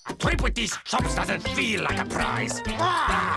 A trip with these chumps doesn't feel like a prize. Ah!